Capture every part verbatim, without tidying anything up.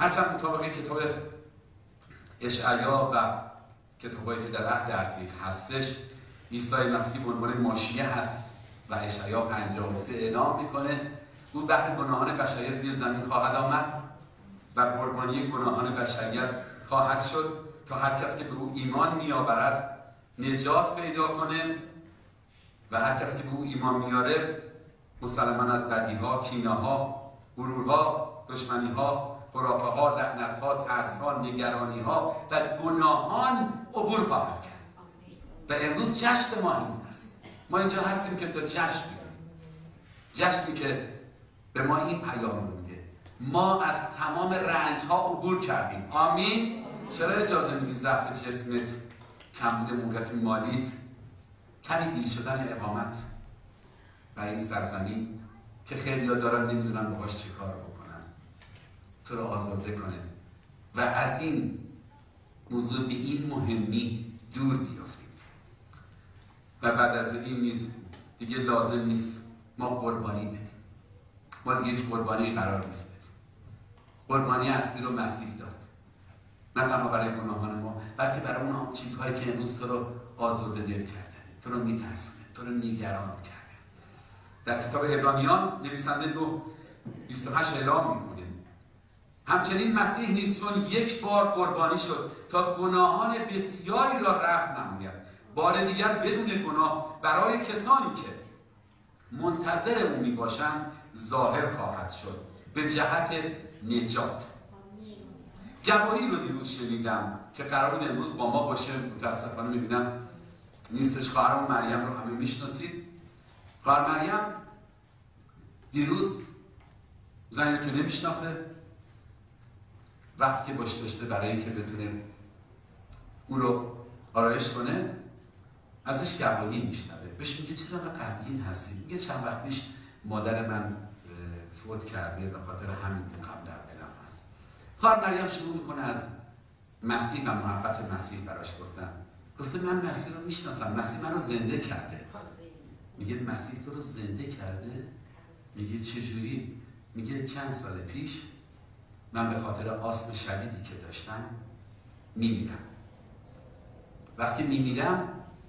هرچند مطابق کتاب اشعیا و کتابایی که در عهد عتیق هستش عیسی مسیح به عنوان ماشیه هست و اشعیا پنجاه و سه اعلام میکنه او بهر گناهان بشریت روی زمین خواهد آمد و قربانی گناهان بشریت خواهد شد تا هر کس که به او ایمان میآورد نجات پیدا کنه و هر کس که به او ایمان میاره مسلماً از بدیها، کینه‌ها، غرورها، دشمنی‌ها، خرافه‌ها، لعنت‌ها، ترس‌ها، نگرانی‌ها و گناهان عبور خواهد کرد. و امروز جشن ما این است. ما اینجا هستیم که تا جشن بگیریم. جشنی که به ما این پیام میده ما از تمام رنج‌ها عبور کردیم. آمین. چرا اجازه میدی ضعف جسمت، کمبود موقعیت مالیت، کمی دیر شدن اقامت و این سرزمین که خیلی ها دارن نمیدونن باهاش چه کار بکنن تو رو آزرده کنه و از این موضوع به این مهمی دور بیافتیم و بعد از این نیست دیگه لازم نیست ما قربانی بدیم. ما دیگه هیچ قربانی قرار نیست بدیم. قربانی اصلی رو مسیح داد، نه تنها برای گناهان ما بلکه برای اون چیزهایی که امروز تو رو آزرده دل کرده، تو رو میترسونه، تو رو نگران کرده. در کتاب عبرانیان نویسنده دو بیست و هشت اعلام میکنه همچنین مسیح نیز چون یک بار قربانی شد تا گناهان بسیاری را رفع نماید بار دیگر بدون گناه برای کسانی که منتظر او میباشند ظاهر خواهد شد به جهت نجات. گواهی رو دیروز شنیدم که قرار بود امروز با ما باشه، متاسفانه میبینم نیستش. خواهرم مریم رو همه میشناسید. خواهر مریم دیروز زنی که نمیشناخته وقتی که باش داشته برای اینکه بتونه اون رو آرایش کنه ازش گواهی میشنوه، بهش میگه چرا من غمگین هستی؟ میگه چند وقت پیش مادر من فوت کرده به خاطر همین غم در دلم هست. خواهر مریم شروع میکنه از مسیح و محبت مسیح براش گفتن. گفته من مسیح رو میشناسم، مسیح منو زنده کرده. میگه مسیح تو رو زنده کرده؟ میگه چجوری؟ میگه چند سال پیش من به خاطر آسم شدیدی که داشتم میمیرم. وقتی میمیرم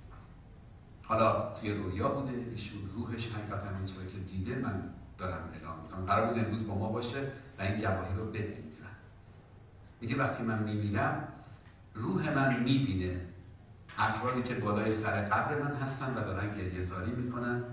حالا توی رویا بوده، ایشون روحش حقیقتا اینطوری که دیده من دارم اعلام میکنم. قرار بود امروز با ما باشه و این گواهی رو بده میزن. میگه وقتی من میمیرم روح من میبینه افرادی که بالای سر قبر من هستن و دارن گریه‌زاری میکنن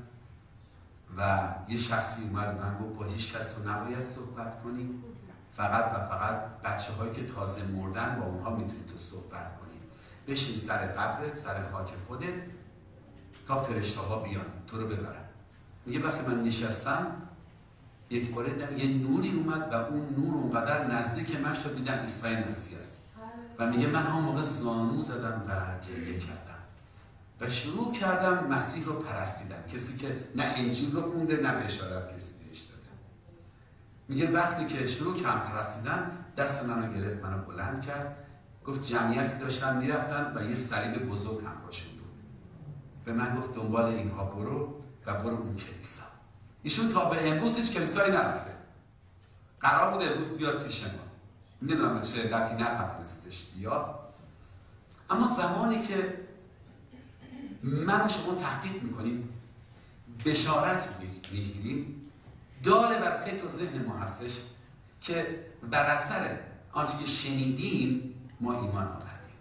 و یه شخصی اومد من گفت با هیچ کس تو نباید صحبت کنی، فقط و فقط بچه هایی که تازه مردن با اونها میتونی تو صحبت کنی. بشین سر قبرت، سر خاک خودت تا فرشته ها بیان تو رو ببرن. میگه وقتی من نشستم یک باره دیدم یه نوری اومد و اون نور اونقدر نزدیک من شد دیدم عیسی مسیح است و میگه من هم موقع زانو زدم و گریه کردم و شروع کردم مسیح رو پرستیدم، کسی که نه انجیل رو خونده نه بشارت کسی بهش داده. میگه وقتی که شروع کردم پرستیدن دست منو گرفت، منو بلند کرد، گفت جمعیتی داشتن میرفتن و یه صلیب بزرگ هم باشون بود. به من گفت دنبال اینها برو و برو اون کلیسا. ایشون تا به امروز هیچ کلیسایی نرفته. قرار بود امروز بیاد پیش ما. نمیدونم چه علتی نتوانستش بیاد. اما زمانی که من و شما تحقیق میکنیم، بشارت میگیریم، داله بر فکر و ذهن ما هستش که بر اثر آنچه که شنیدیم ما ایمان آوردیم.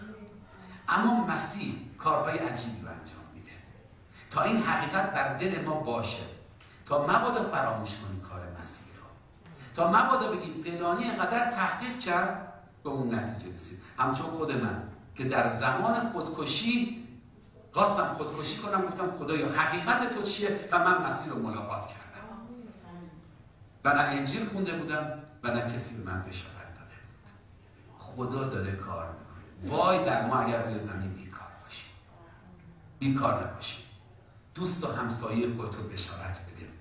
اما مسیح کارهای عجیبی رو انجام میده تا این حقیقت بر دل ما باشه، تا مبادا فراموش کنیم کار مسیح رو، تا مبادا بگیم فلانی اینقدر تحقیق کرد به اون نتیجه رسید. همچون خود من که در زمان خودکشی خواستم خودکشی کنم، گفتم خدایا حقیقت تو چیه و من مسیح رو ملاقات کردم و نه انجیل خونده بودم و نه کسی به من بشارت داده بود. خدا داره کار میکنه. وای بر ما اگر روی زمین بیکار باشیم، بیکار نباشیم، دوست و همسایه خودت رو بشارت بده.